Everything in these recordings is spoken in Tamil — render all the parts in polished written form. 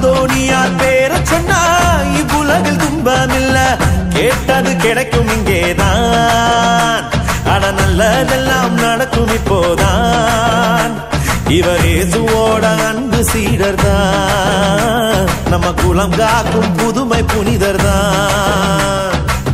அந்தோணியார் பேர சொன்னா இவ்வுலகில் துன்பமில்ல, கேட்டது கிடைக்கும் இங்கேதான். அட நல்லதெல்லாம் நடக்கும் இப்போதான். இவர் இயேசுவோட அன்பு சீடர்தான், நம்ம குலம் காக்கும் புதுமை புனிதர்தான்.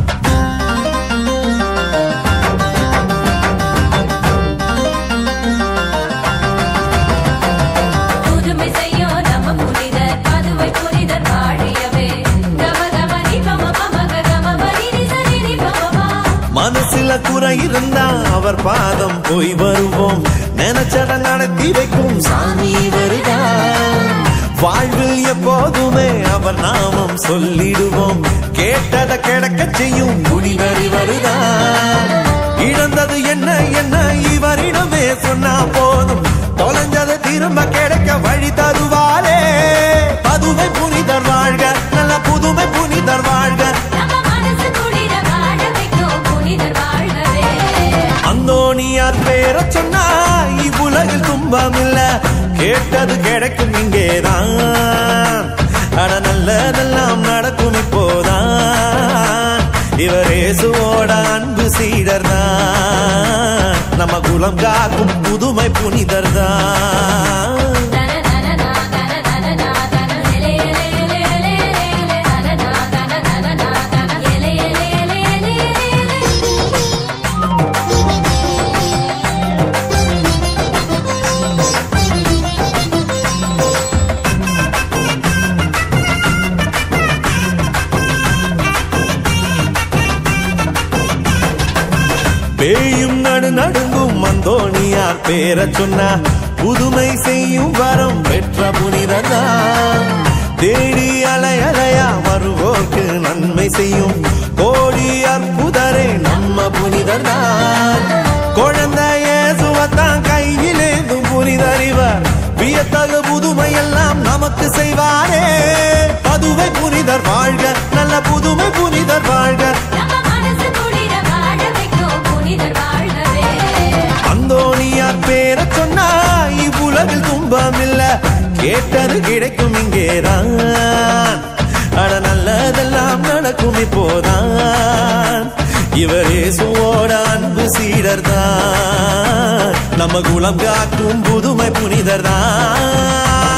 மனசுல குறை இருந்தா அவர் பாதம் போய் வருவோம், நினைச்சத நடத்தி வைக்கும் சாமி வருதா. வாழ்வில் எப்போதுமே அவர் நாமம் சொல்லிடுவோம், கேட்டத கிடைக்க செய்யும் முடிவறி வருதா. இழந்தது என்ன என்ன இவரிடமே சொன்னா போதும், தொலைஞ்சது திரும்ப கிடைக்க வழி தருவாரே. பதுமை புனிதர் வாழ்க, நல்ல புதுமை புனிதர் வாழ்க, அந்தோணியார் பேர சொன்னா இவ்வுலகில் துன்பமில்ல, கேட்டது கிடைக்கும் இங்கேதான். அட நல்லதெல்லாம் நடக்கும் இப்போதான். இவர் இயேசுவோட அன்பு சீடர்தான், நம்ம குலம் காக்கும் புதுமை புனிதர்தான். பேயும் நடு நடுங்கும் அந்தோணியார் பேர சொன்னா புதுமை செய்யும் வரம் பெற்ற புனிதர்தான். தேடி அலை அலையா வருவோர்க்கு நன்மை செய்யும் கோடி அற்புதரே நம்ம புனிதர்தான். குழந்தை இயேசுவைத்தான் கையிலேந்தும் புனிதறிவர், வியத்தகு புதுமை எல்லாம் நமக்கு செய்வாரே. பதுமை புனிதர் வாழ்க, நல்ல புதுமை புனிதர் வாழ்க, அந்தோணியார் பேர சொன்னா இவ்வுலகில் துன்பமில்ல, கேட்டது கிடைக்கும் இங்கேதான். அட நல்லதெல்லாம் நடக்கும் இப்போதான். இவர் இயேசுவோட அன்பு சீடர்தான், நம்ம குலம் காக்கும் புதுமை புனிதர்தான்.